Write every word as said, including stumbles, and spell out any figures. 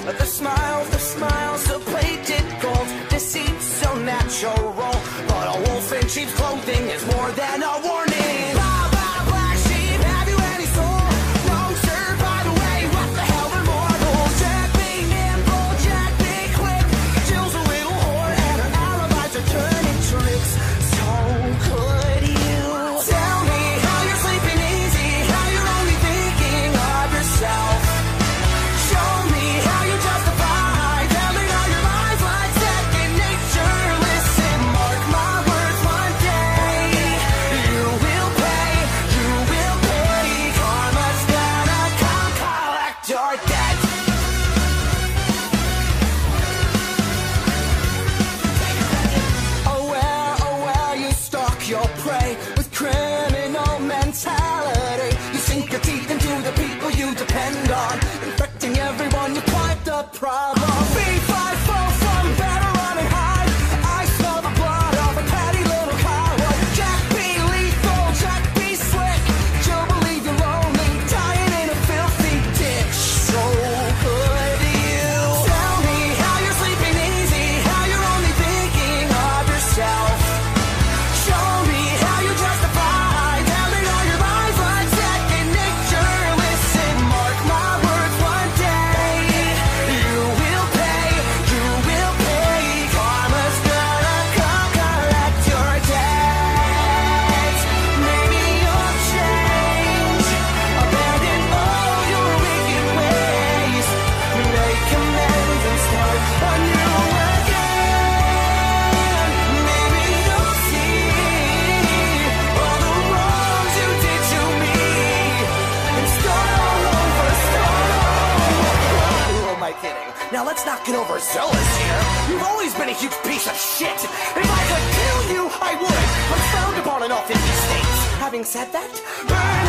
The smiles, the smiles, the plated gold, deceit so natural. But a wolf in sheep's clothing is more than a warning. Blah, blah, black sheep, have you any soul? Wrong shirt, by the way, what the hell are mortals? Jack be nimble, Jack be quick. Jill's a little whore and her alibis are turning tricks. So could you tell me how you're sleeping easy, how you're only thinking of yourself? Show me how you justify telling all your lies like second nature. Listen, mark my words, one day you will pay, you will pay. Karma's gonna come collect your debt. Oh well, oh well, you stalk your prey with criminal mentality. You sink your teeth into the people you depend on, infecting everyone, you're quite the problem. B five four from better run and hide. I smell the blood of a petty little coward. Jack be lethal, Jack be slick. You'll believe you're lonely, dying in a filthy ditch. So could you tell me how you're sleeping easy, how you're only thinking of yourself? Show me how you justify telling all your lies like second nature. Listen, mark my words, one day you will pay, you will pay. Karma's gonna come collect your debt. Maybe you'll change, abandon all your wicked ways, make amends and start anew again. Maybe you'll see all the wrongs you did to me and start all over, start all over. Who am I kidding? Now let's not get overzealous here. You've always been a huge piece of shit. If I could kill you, I would. I'm frowned upon in all fifty states. Having said that,